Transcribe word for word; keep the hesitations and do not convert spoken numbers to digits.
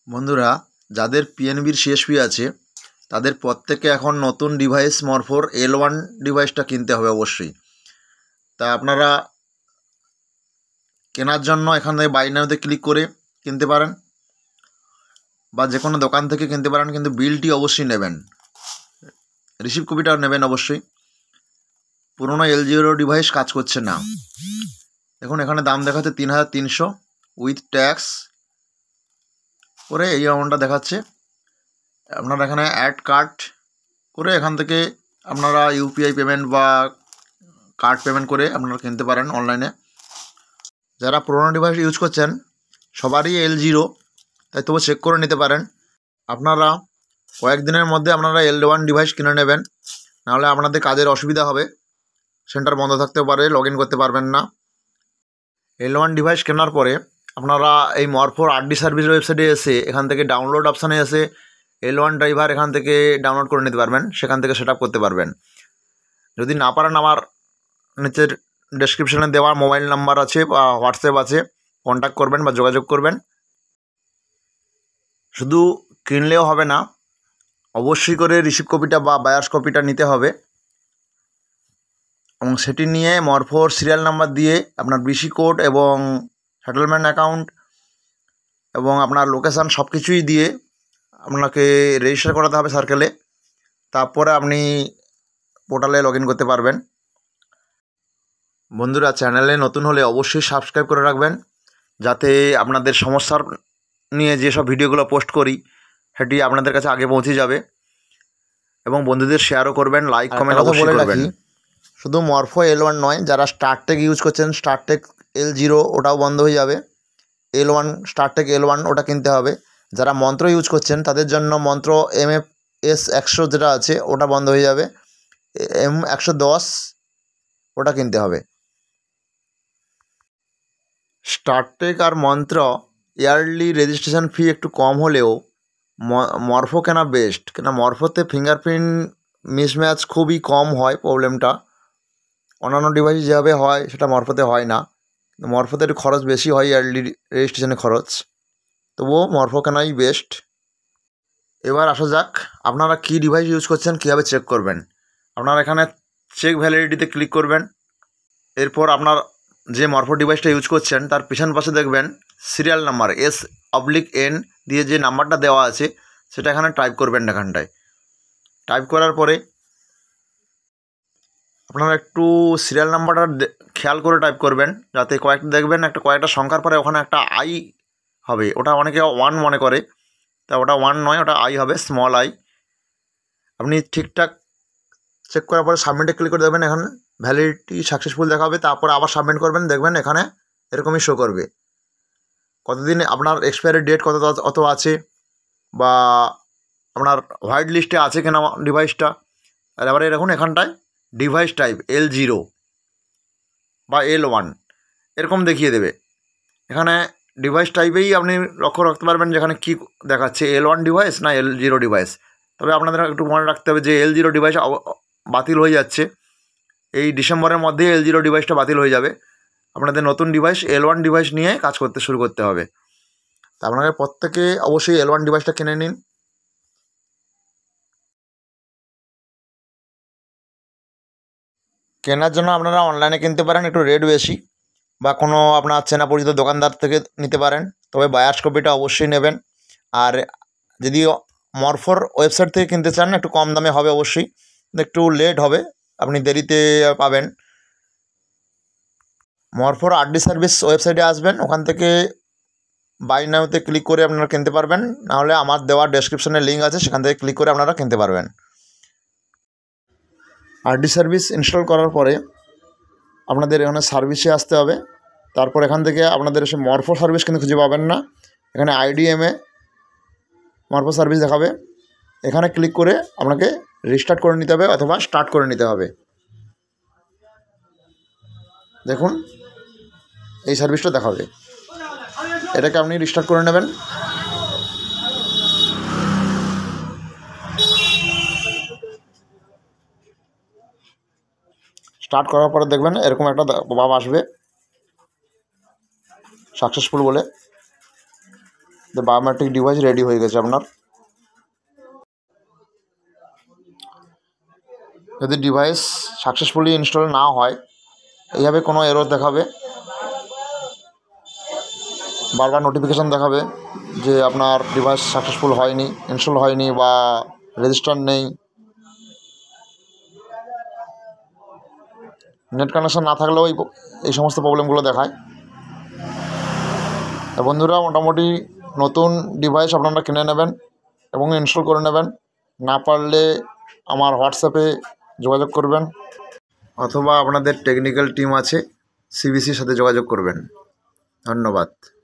বন্ধুরা, যাদের পিএনবির সিএসপি আছে তাদের প্রত্যেকে এখন নতুন ডিভাইস মরফোর এল ওয়ান ডিভাইসটা কিনতে হবে অবশ্যই। তা আপনারা কেনার জন্য এখান থেকে বাই নাওতে ক্লিক করে কিনতে পারেন বা যে কোনো দোকান থেকে কিনতে পারেন, কিন্তু বিলটি অবশ্যই নেবেন, রিসিভ কপিটাও নেবেন অবশ্যই। পুরোনো এল জিরো ডিভাইস কাজ করছে না। দেখুন এখানে দাম দেখাচ্ছে তিন হাজার তিনশো উইথ ট্যাক্স করে এই অ্যামাউন্টটা দেখাচ্ছে। আপনারা এখানে অ্যাড কার্ড করে এখান থেকে আপনারা ইউপিআই পেমেন্ট বা কার্ড পেমেন্ট করে আপনারা কিনতে পারেন অনলাইনে। যারা পুরোনো ডিভাইস ইউজ করছেন সবারই এল জিরো, তাই তবু চেক করে নিতে পারেন। আপনারা কয়েকদিনের মধ্যে আপনারা এল ওয়ান ডিভাইস কিনে নেবেন, নাহলে আপনাদের কাজের অসুবিধা হবে, সেন্টার বন্ধ থাকতে পারে, লগ ইন করতে পারবেন না। এল ওয়ান ডিভাইস কেনার পরে আপনারা এই মরফোর আরডি সার্ভিস ওয়েবসাইটে এসে এখান থেকে ডাউনলোড অপশানে এসে এল ওয়ান ড্রাইভার এখান থেকে ডাউনলোড করে নিতে পারবেন, সেখান থেকে সেট আপ করতে পারবেন। যদি না পারেন আমার নিচের ডেসক্রিপশানে দেওয়া মোবাইল নাম্বার আছে বা হোয়াটসঅ্যাপ আছে, কন্ট্যাক্ট করবেন বা যোগাযোগ করবেন। শুধু কিনলেও হবে না, অবশ্যই করে রিসিভ কপিটা বা বায়ার্স কপিটা নিতে হবে এবং সেটি নিয়ে মরফোর সিরিয়াল নাম্বার দিয়ে আপনার বিসি কোড এবং সেটেলমেন্ট অ্যাকাউন্ট এবং আপনার লোকেশান সব কিছুই দিয়ে আপনাকে রেজিস্টার করাতে হবে সার্কেলে। তারপরে আপনি পোর্টালে লগ ইন করতে পারবেন। বন্ধুরা, চ্যানেলে নতুন হলে অবশ্যই সাবস্ক্রাইব করে রাখবেন, যাতে আপনাদের সমস্যার নিয়ে যেসব ভিডিওগুলো পোস্ট করি সেটি আপনাদের কাছে আগে পৌঁছে যাবে এবং বন্ধুদের শেয়ারও করবেন, লাইক কমেন্ট অবশ্যই করবেন। শুধু মরফো এল ওয়ান নয়, যারা স্টারটেক ইউজ করছেন স্টারটেক এল জিরো ওটাও বন্ধ হয়ে যাবে, L one Startek L one ওটা কিনতে হবে। যারা মন্ত্র ইউজ করছেন তাদের জন্য মন্ত্র এম এফ এস একশো যেটা আছে ওটা বন্ধ হয়ে যাবে, এম একশো দশ ওটা কিনতে হবে। স্টারটেক আর মন্ত্র ইয়ারলি রেজিস্ট্রেশন ফি একটু কম হলেও মরফো কেনা বেস্ট, কেন মরফোতে ফিঙ্গারপ্রিন্ট মিসম্যাচ খুবই কম হয়। প্রবলেমটা অন্যান্য ডিভাইস যেভাবে হয় সেটা মরফোতে হয় না, মরফোতে একটু খরচ বেশি হয়, ইয়ারলি রেজিস্ট্রেশনের খরচ, তবুও মরফো কেনাই বেস্ট। এবার আসা যাক আপনারা কী ডিভাইস ইউজ করছেন, কীভাবে চেক করবেন। আপনারা এখানে চেক ভ্যালিডিটিতে ক্লিক করবেন। এরপর আপনার যে মরফো ডিভাইসটা ইউজ করছেন তার পিছন পাশে দেখবেন serial number S oblique N দিয়ে যে নাম্বারটা দেওয়া আছে সেটা এখানে টাইপ করবেন। এখানটায় টাইপ করার পরে আপনারা একটু সিরিয়াল নাম্বারটা খেয়াল করে টাইপ করবেন, যাতে কয়েকটা দেখবেন একটা কয়েকটা সংখ্যার পরে ওখানে একটা আই হবে, ওটা অনেকে ওয়ান মনে করে, তা ওটা ওয়ান নয়, ওটা আই হবে, স্মল আই। আপনি ঠিকঠাক চেক করার পরে সাবমিটে ক্লিক করে দেবেন, এখানে ভ্যালিডিটি সাকসেসফুল দেখাবে। তারপরে আবার সাবমিট করবেন, দেখবেন এখানে এরকমই শো করবে কতদিন আপনার এক্সপায়ারি ডেট কত অত আছে বা আপনার হোয়াইট লিস্টে আছে কিনা ডিভাইসটা। আর এবারে দেখুন এখানটায় ডিভাইস টাইপ এল জিরো বা এল ওয়ান এরকম দেখিয়ে দেবে। এখানে ডিভাইস টাইপেই আপনি লক্ষ্য রাখতে পারবেন যেখানে কী দেখাচ্ছে, এল ওয়ান ডিভাইস না এল জিরো ডিভাইস। তবে আপনাদের একটু মনে রাখতে হবে যে এল জিরো ডিভাইস বাতিল হয়ে যাচ্ছে, এই ডিসেম্বরের মধ্যে এল জিরো ডিভাইসটা বাতিল হয়ে যাবে। আপনাদের নতুন ডিভাইস এল ওয়ান ডিভাইস নিয়ে কাজ করতে শুরু করতে হবে। তা আপনাকে প্রত্যেকে অবশ্যই এল ওয়ান ডিভাইসটা কিনে নিন। কেনার জন্য আপনারা অনলাইনে কিনতে পারেন, একটু রেট বেশি, বা কোনো আপনার চেনা পরিচিত দোকানদার থেকে নিতে পারেন, তবে বায়ার্স কপিটা অবশ্যই নেবেন। আর যদি মরফোর ওয়েবসাইট থেকে কিনতে চান একটু কম দামে হবে অবশ্যই, একটু লেট হবে, আপনি দেরিতে পাবেন। মরফোর আরডি সার্ভিস ওয়েবসাইটে আসবেন, ওখান থেকে বাই নাওতে ক্লিক করে আপনারা কিনতে পারবেন, নাহলে আমার দেওয়া ডেসক্রিপশনে লিঙ্ক আছে সেখান থেকে ক্লিক করে আপনারা কিনতে পারবেন। আরডি সার্ভিস ইনস্টল করার পরে আপনাদের এখানে সার্ভিসে আসতে হবে। তারপর এখান থেকে আপনাদের এসে মরফো সার্ভিস কিন্তু খুঁজে পাবেন না, এখানে আইডিএমে মরফো সার্ভিস দেখাবে, এখানে ক্লিক করে আপনাকে রিস্টার্ট করে নিতে হবে অথবা স্টার্ট করে নিতে হবে। দেখুন এই সার্ভিসটা দেখাবে, এটাকে আপনি রিস্টার্ট করে নেবেন। স্টার্ট করার পরে দেখবেন এরকম একটা ভাব আসবে সাকসেসফুল বলে। দ্য বায়োমেট্রিক ডিভাইস রেডি হয়ে গেছে আপনার। যদি ডিভাইস সাকসেসফুলি ইনস্টল না হয়, এইভাবে কোনো এরর দেখাবে, বারবার নোটিফিকেশান দেখাবে যে আপনার ডিভাইস সাকসেসফুল হয়নি, ইনস্টল হয়নি বা রেজিস্টার নেই, নেট কানেকশান না থাকলেও এই এই সমস্ত প্রবলেমগুলো দেখায়। তা বন্ধুরা, মোটামুটি নতুন ডিভাইস আপনারা কিনে নেবেন এবং ইনস্টল করে নেবেন। না পারলে আমার হোয়াটসঅ্যাপে যোগাযোগ করবেন, অথবা আপনাদের টেকনিক্যাল টিম আছে সিবিসির সাথে যোগাযোগ করবেন। ধন্যবাদ।